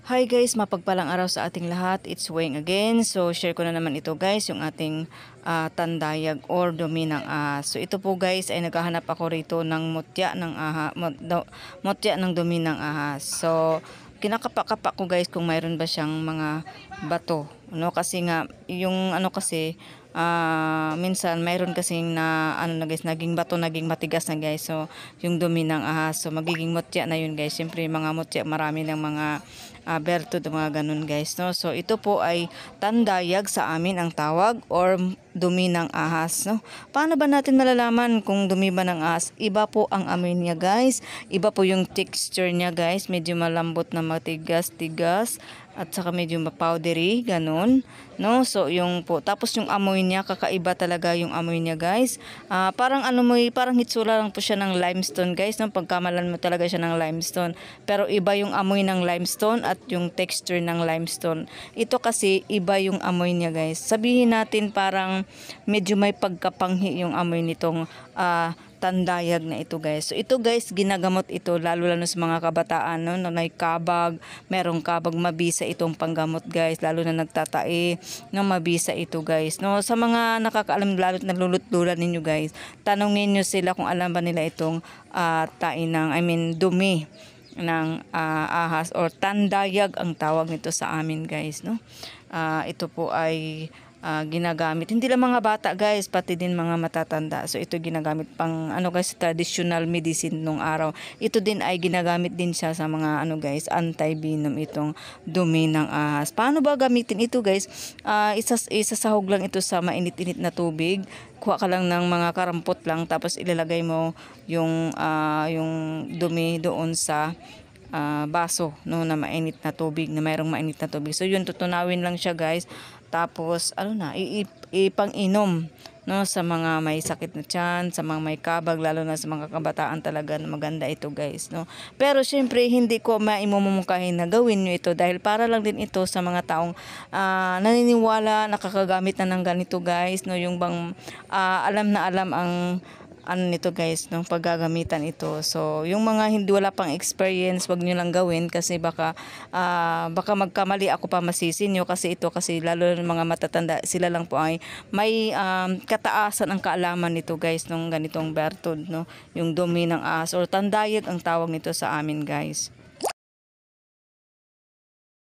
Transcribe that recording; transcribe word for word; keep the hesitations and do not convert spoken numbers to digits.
Hi guys, mapagpalang araw sa ating lahat. It's Weng again. So share ko na naman ito guys, yung ating uh, tandayag or dumi ng ahas. So ito po guys ay naghahanap ako rito ng mutya ng aha, mutya ng dumi ng ahas. So kinakapak-kapak ko guys kung mayroon ba siyang mga bato. No, kasi nga yung ano kasi uh, minsan mayroon kasing na ano na guys, naging bato, naging matigas na guys. So yung dumi ng ahas, so magiging mutya na yun guys. Siyempre mga mutya, marami ng mga uh, bertud, mga ganun guys, no. So ito po ay tandayag sa amin ang tawag or dumi ng ahas, no. Paano ba natin malalaman kung dumi ba ng ahas? Iba po ang amoy niya guys, iba po yung texture niya guys, medyo malambot na matigas-tigas at saka medyo powdery, ganun, no. So yung po, tapos yung amoy niya kakaiba talaga yung amoy niya guys. Uh, parang ano mo, parang hitsura lang po siya ng limestone guys, no. Pagkamalan mo talaga siya ng limestone, pero iba yung amoy ng limestone at yung texture ng limestone. Ito kasi iba yung amoy niya guys. Sabihin natin parang medyo may pagkapanghi yung amoy nitong uh, tandayag na ito guys. So ito guys, ginagamot ito lalo lalo sa mga kabataan, no, na may kabag, merong kabag, mabisa itong panggamot guys, lalo na nagtatae, no, mabisa ito guys, no. Sa mga nakakaalam, lalo naglulutlulan ninyo guys, tanongin niyo sila kung alam ba nila itong uh, tae ng, I mean dumi ng uh, ahas or tandayag ang tawag nito sa amin guys, no. Uh, ito po ay uh, ginagamit hindi lang mga bata guys, pati din mga matatanda. So ito ginagamit pang ano guys, traditional medicine nung araw. Ito din ay ginagamit din siya sa mga ano guys, anti-venom, itong dumi ng ahas. Paano ba gamitin ito guys? Uh, isas isasahog lang ito sa mainit-init na tubig. Kuha ka lang ng mga karampot lang, tapos ilalagay mo yung uh, yung dumi doon sa uh, baso, no, na mainit na tubig, na mayroong mainit na tubig. So yun, tutunawin lang siya guys. Tapos ano na, ipang-inom, no, sa mga may sakit na tiyan, sa mga may kabag, lalo na sa mga kabataan talaga, na maganda ito guys, no. Pero syempre hindi ko maimumungkahin na gawin nyo ito, dahil para lang din ito sa mga taong uh, naniniwala, nakakagamit na ng ganito guys, no, yung bang uh, alam na alam ang ano nito guys, nung paggagamitan ito. So yung mga hindi wala pang experience, wag niyo lang gawin, kasi baka uh, baka magkamali, ako pa masisi nyo, kasi ito kasi lalo ng mga matatanda, sila lang po ay may um, kataasan ang kaalaman nito guys, nung ganitong bertud, no, yung dumi ng ahas or tandayag ang tawag nito sa amin guys.